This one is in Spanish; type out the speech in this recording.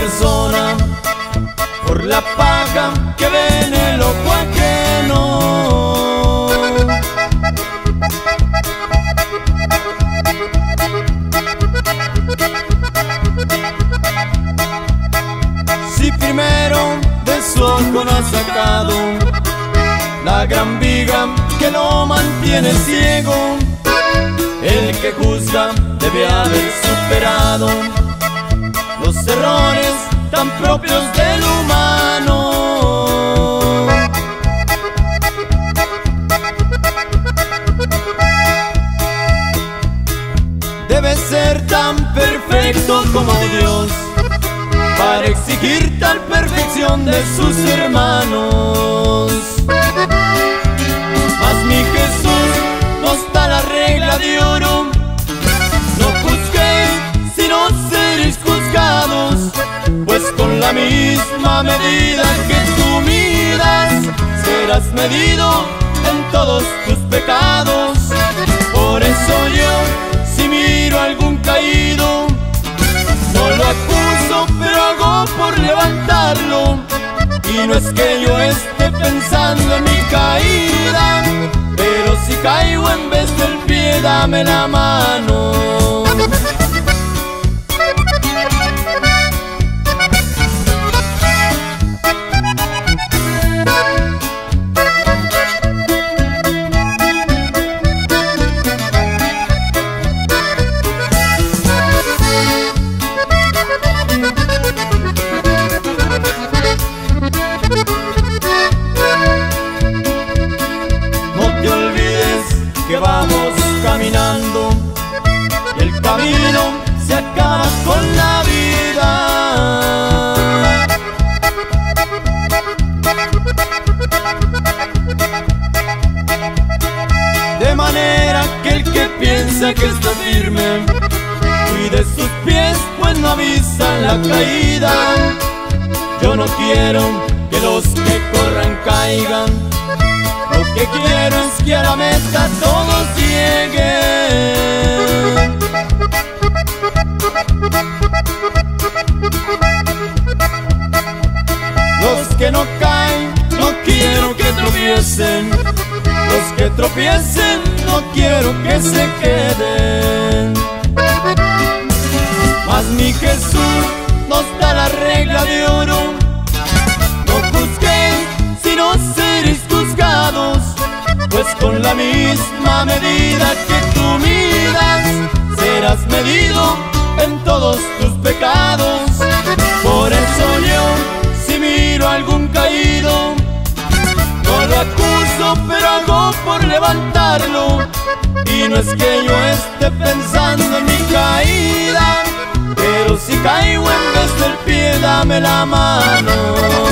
persona por la paga que ve en el ojo ajeno. Si primero de su ojo no ha sacado la gran viga que lo mantiene ciego, el que juzga debe haber superado los errores tan propios del humano. Debe ser tan perfecto como Dios para exigir tal perfección de sus hermanos. Mas mi Jesús nos da la regla de oro: no juzguéis, sino seréis juzgados, pues con la misma medida que tú midas, serás medido en todos tus pecados. Por eso yo, si miro a algún caído, no lo acuso, pero hago por levantarlo. Y no es que yo esté pensando en mi caída, pero si caigo en vez del pie, dame la mano. Que vamos caminando y el camino se acaba con la vida. De manera que el que piensa que está firme cuide sus pies, pues no avisan la caída. Yo no quiero que los que corran caigan, lo que quiero es que a la meta todos lleguen. Los que no caen, no quiero que tropiecen. Los que tropiecen, no quiero que se queden. Mas mi Jesús nos da la regla de oro: no juzguéis, sino seréis juzgados, pues con la misma medida que tú midas, serás medido en todos tus pecados. Por eso yo, si miro a algún caído, no lo acuso, pero hago por levantarlo. Y no es que yo esté pensando en mi caída, pero si caigo en vez del pie, dame la mano.